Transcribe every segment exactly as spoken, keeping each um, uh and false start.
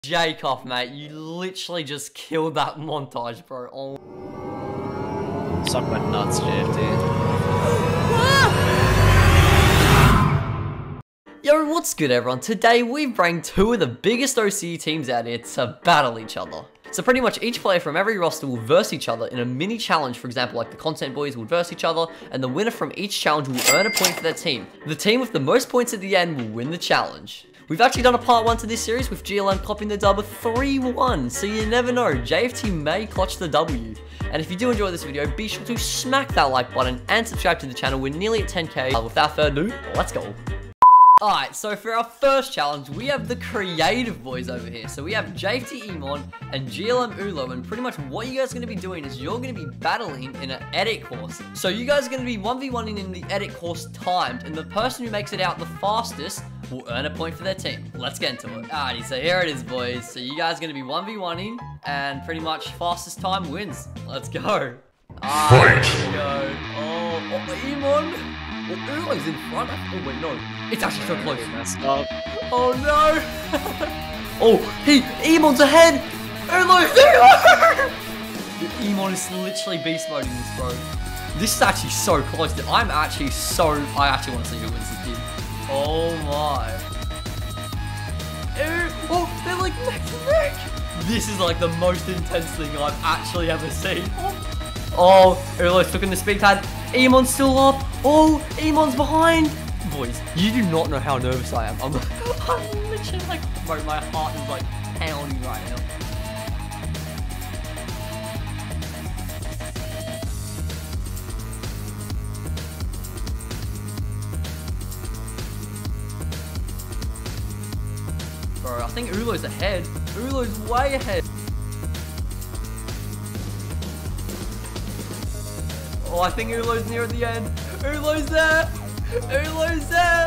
Jacob, mate, you literally just killed that montage, bro. Oh. Suck my nuts, J F T. Yo, what's good, everyone? Today, we've brought two of the biggest O C E teams out here to battle each other. So pretty much each player from every roster will verse each other in a mini challenge. For example, like the Content Boys will verse each other, and the winner from each challenge will earn a point for their team. The team with the most points at the end will win the challenge. We've actually done a part one to this series with G L M copping the dub three one, so you never know, J F T may clutch the W. And if you do enjoy this video, be sure to smack that like button and subscribe to the channel. We're nearly at ten K. Uh, without further ado, let's go. Alright, so for our first challenge, we have the creative boys over here. So we have J F T Emon and G L M Ulo, and pretty much what you guys are going to be doing is you're going to be battling in an edit course. So you guys are going to be one v one-ing in the edit course timed, and the person who makes it out the fastest will earn a point for their team. Let's get into it. Alrighty, so here it is, boys. So you guys are going to be one v one-ing, and pretty much fastest time wins. Let's go. Alright, here we go. Oh, oh Emon. Oh, Ulo's in front. Oh, wait, no. It's actually so close. Messed up. Oh, no. Oh, he, Emon's ahead. Ulo's there. Emon is literally beast moding this, bro. This is actually so close. I'm actually so, I actually want to see who wins this game. Oh, my. Oh, they're like neck to neck. This is like the most intense thing I've actually ever seen. Oh, Ulo's took in the speed pad. Emon's still up. Oh, Emon's behind. Boys, you do not know how nervous I am. I'm, I'm literally like, bro, my heart is like pounding right now. Bro, I think Ulo's ahead. Ulo's way ahead. Oh, I think Ulo's near the end. Ulo's there. Ulo's there.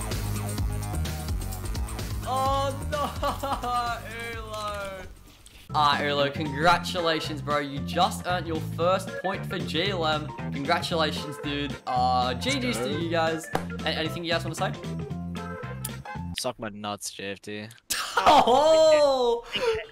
Oh no, Ulo. Ah, Ulo, congratulations, bro. You just earned your first point for G L M. Congratulations, dude. Uh, G G's to you guys. A anything you guys want to say? Suck my nuts, J F T. Oh!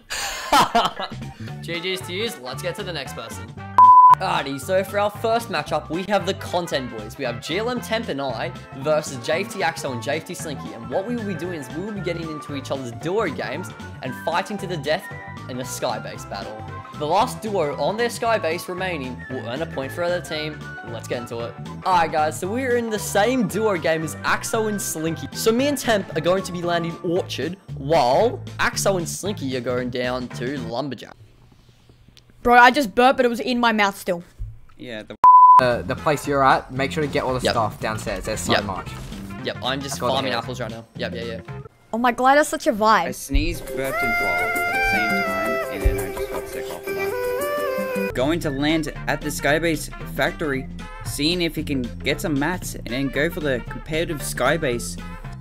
G G's to you. Let's get to the next person. Alrighty, so for our first matchup, we have the Content Boys. We have G L M Temp and I versus J F T Axel and J F T Slinky. And what we will be doing is we will be getting into each other's duo games and fighting to the death in a Skybase battle. The last duo on their Skybase remaining will earn a point for their team. Let's get into it. Alright guys, so we're in the same duo game as Axel and Slinky. So me and Temp are going to be landing Orchard, while Axel and Slinky are going down to Lumberjack. Bro, I just burped, but it was in my mouth still. Yeah, the uh, the place you're at, make sure to get all the Yep. stuff downstairs. There's so Yep. much. Yep, I'm just Got it farming here. apples right now. Yep, yeah, yeah. Oh my god, that's such a I vibe. sneezed, burped, and coughed at the same time, and then I just got sick off of that. Going to land at the Skybase factory, seeing if he can get some mats, and then go for the competitive Skybase.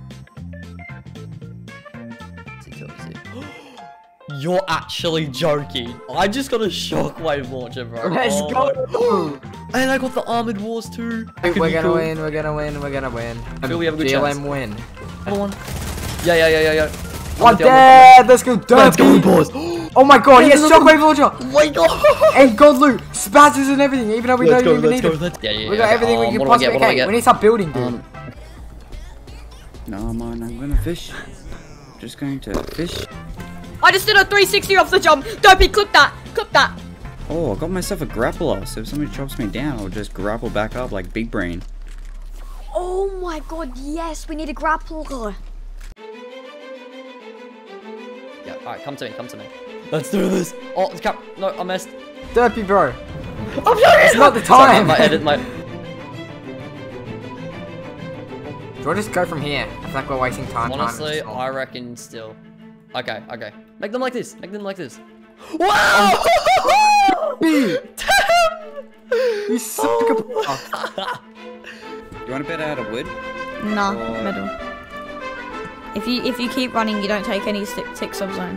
You're actually joking. I just got a shockwave launcher, bro. Let's Oh go! my- And I got the Armored Wars too. That could We're be gonna cool. win, we're gonna win, we're gonna win. I feel we have a good G L chance. M win. Come on. Yeah, yeah, yeah, yeah, yeah. One I'm with you, I'm dead! Let's go, with you. Let's go, Derpy! boys. Oh my god, he has Let's go. shockwave launcher! Oh my god. And gold loot! Spazzes and everything, even though we Let's don't go, even let's need go. them. Let's... Yeah, yeah, yeah. We got okay. everything um, we can what do I possibly get? What do I get. get? We need to start building, dude. Um, no, man, I'm gonna fish. Just going to fish. I just did a three sixty off the jump. Dopey, clip that. Clip that. Oh, I got myself a grappler, so if somebody chops me down, I'll just grapple back up like Big Brain. Oh my god, yes, we need a grappler. yeah, alright, come to me, come to me. Let's do this. Oh, the cap. No, I missed. Derpy, bro. I'm sorry. It's not the Sorry, time. my edit, my... Do you want to just go from here? I feel like we're wasting time. Honestly, time. I reckon still. Okay, okay. Make them like this. Make them like this. Wow! You Damn! suck a... Oh. You want to bet out of wood? Nah, Or- middle. If you if you keep running, you don't take any stick ticks of zone.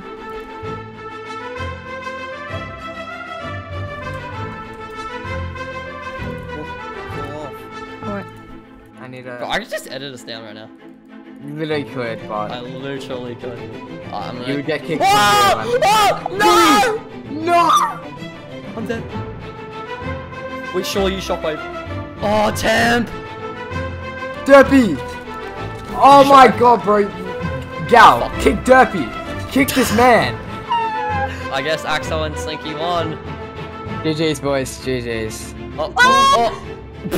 Pull, pull off. Alright. I need a... Bro, I could just edit us down right now. You literally could, but I literally could. Alright, I'm gonna... you would get kicked. Whoa! Oh! No! No! I'm dead. Wait, sure, you shockwave. Oh, Temp! Derpy! Oh my god, bro. Gal, kick Derpy. Kick this man. I guess Axel and Slinky won. G G's, boys. G G's. Oh, oh, oh.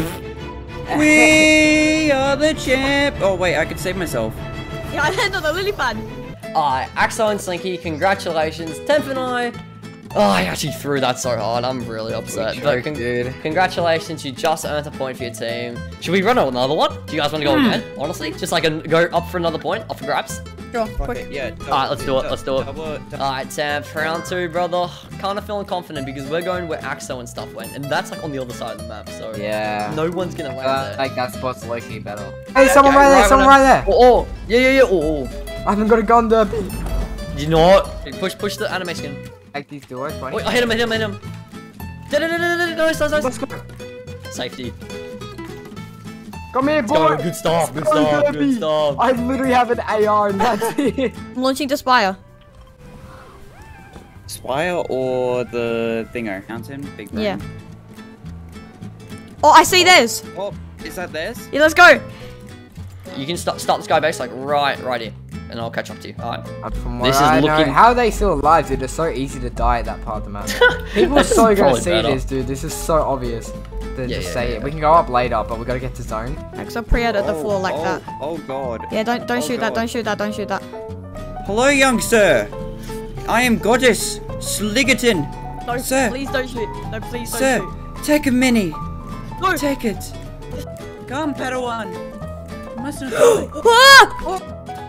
We are the champ. Oh wait, I could save myself. Yeah, I landed on the lily pad. Alright, Axel and Slinky, congratulations. Temp and I. Oh, I actually threw that so hard. I'm really upset. We But choked, con dude. congratulations, you just earned a point for your team. Should we run another one? Do you guys want to go again? Honestly, just like a, go up for another point, up for grabs. Sure, Okay, yeah. Alright, let's do it. Let's do it. Double- double- Alright, Sam, for round two, brother. Kind of feeling confident because we're going where Axel and stuff went, and that's like on the other side of the map, so Yeah. no one's gonna land Uh, there. like that spot's Loki battle. Hey, someone Okay, right there, right someone when I- right there. Oh, oh, yeah, yeah, yeah. Oh, oh. I haven't got a gun, Derpy. You know what? Push, push the anime skin. Take these doors, buddy. Wait, I hit him, I hit him, I hit him. Nice, nice, Let's nice. go. Safety. Come here, Go, boy. good stuff, good Go, stuff, good Derpy. stuff. I literally have an A R and that's it. I'm launching to Spire. Spire or the thingo? Mountain, big brain. Yeah. Oh, I see theirs. Oh, is that theirs? Yeah, let's go. You can start start the sky base like right, right here, and I'll catch up to you. All right. Uh, From This what is I looking- know, how are they still alive, dude? It's so easy to die at that part of the map. People are This is so gonna probably see better. this, dude. This is so obvious. To Yeah, just yeah, say yeah, it. We can go up later, but we gotta get to zone. Because I pre-edited the floor like oh, that. Oh god. Yeah, don't don't Oh, shoot that. God. Don't shoot that. Don't shoot that. Hello, young sir. I am Goddess Sliggerton. No, Sir. please don't shoot. No, please don't Sir, shoot. take a mini. No. Take it. Come, Padawan. You must not die. Ah!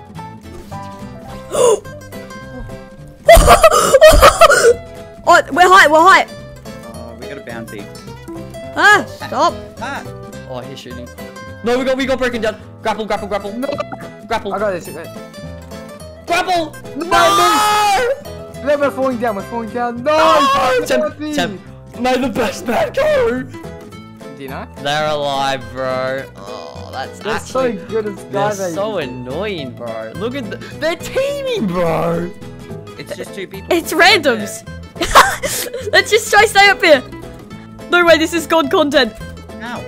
Oh, we're high. We're high. Oh, we got a bounty. Ah, stop. Ah. Oh, he's shooting. No, we got we got broken down. Grapple, grapple, grapple. No. Grapple. I got this. Grapple. No! No, we're falling down. We're falling down. No! Oh, Temp, Derpy! Temp. May the best man go. Do you know? They're alive, bro. Oh, that's They're actually. so good at They're skydiving. so annoying, bro. Look at the, they're teaming, bro. It's just two people. It's randoms. Let's just try stay up here. No way. This is God content. Ow.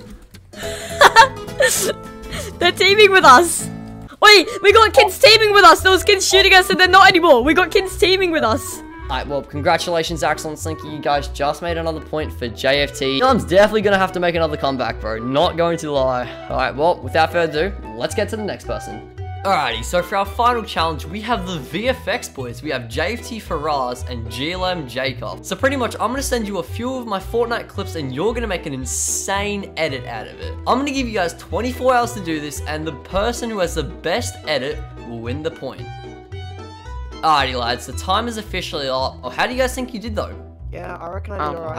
They're teaming with us. Wait, we got kids teaming with us. Those kids shooting us and they're not anymore. We got kids teaming with us. Alright, well, congratulations, Axel and Slinky. You guys just made another point for J F T. I'm definitely going to have to make another comeback, bro. Not going to lie. Alright, well, without further ado, let's get to the next person. Alrighty, so for our final challenge, we have the V F X boys. We have J F T Faraz and G L M Jacob. So pretty much, I'm going to send you a few of my Fortnite clips and you're going to make an insane edit out of it. I'm going to give you guys twenty-four hours to do this, and the person who has the best edit will win the point. Alrighty, lads, the time is officially up. Oh, how do you guys think you did, though? Yeah, I reckon I did Um,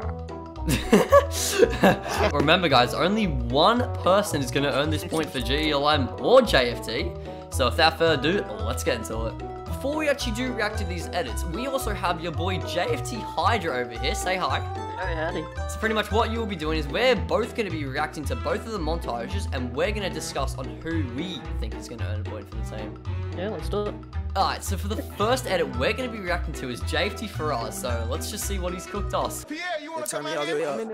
alright. Remember, guys, only one person is going to earn this point for G L M or J F T. So without further ado, let's get into it. Before we actually do react to these edits, we also have your boy J F T Hydra over here. Say hi. Hey, howdy. So pretty much what you will be doing is we're both going to be reacting to both of the montages, and we're going to discuss on who we think is going to earn a point for the team. Yeah, let's do it. Alright, so for the first edit we're going to be reacting to is J F T Faraz, so let's just see what he's cooked us. Yeah, turn me all the way up.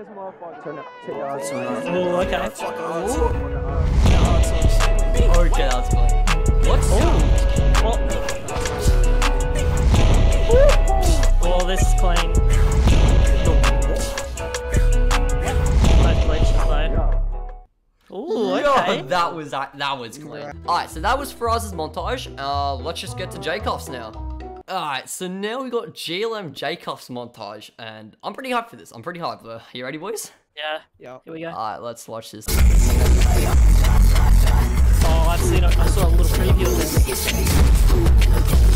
Oh, okay. Okay, that's fine. What? Oh, this is clean. Nice glitch to play. Ooh, okay. Yo, that was that, that was clean. Alright, so that was Faraz's montage. Uh, let's just get to Jacob's now. Alright, so now we got G L M Jacob's montage, and I'm pretty hyped for this. I'm pretty hyped. Uh, you ready, boys? Yeah. Yeah. Here we go. Alright, let's watch this. Oh, I've seen it. I saw a little preview of this.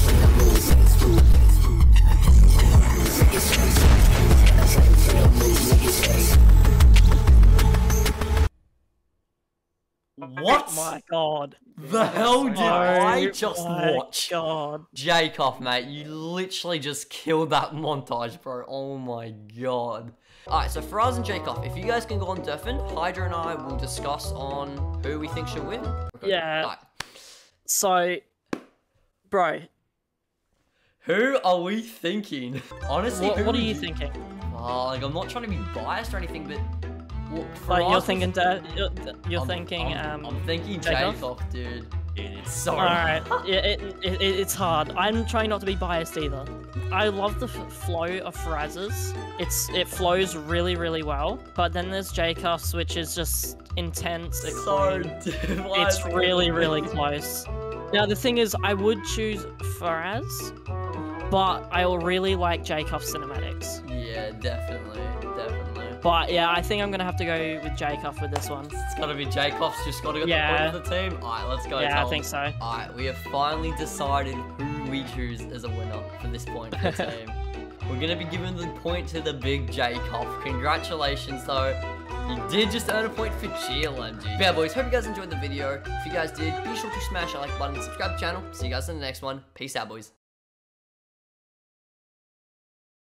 What Oh my god. the hell did I Oh just my watch? God. Jacob, mate, you literally just killed that montage, bro. Oh my god. Alright, so Faraz and Jacob, if you guys can go on Durfin, Hydra and I will discuss on who we think should win. Okay. Yeah. Alright. So, bro, Who are we thinking? Honestly, what, who what are would you thinking? Oh, like, I'm not trying to be biased or anything, but... Well, for Like, you're us, thinking, da- you're, you're I'm, thinking, I'm, um... I'm thinking Jacob? Jacob, dude. Sorry. Alright, yeah, it, it, it, it's hard. I'm trying not to be biased either. I love the f flow of Faraz's. It's It flows really, really well. But then there's Jacob's, which is just intense. It's So clean. different. It's really, really close. Now, the thing is, I would choose Faraz, but I will really like Jacob's cinematics. Yeah, definitely, definitely. But yeah, I think I'm gonna have to go with Jacob with this one. It's gotta be Jacob's, just gotta get Yeah. the point for the team. Alright, let's go. Yeah, I Tom. think so. Alright, we have finally decided who we choose as a winner for this point for the team. We're gonna be giving the point to the big Jacob. Congratulations though. You did just earn a point for G L M G. But yeah, boys, hope you guys enjoyed the video. If you guys did, be sure to smash that like button, subscribe to the channel. See you guys in the next one. Peace out, boys.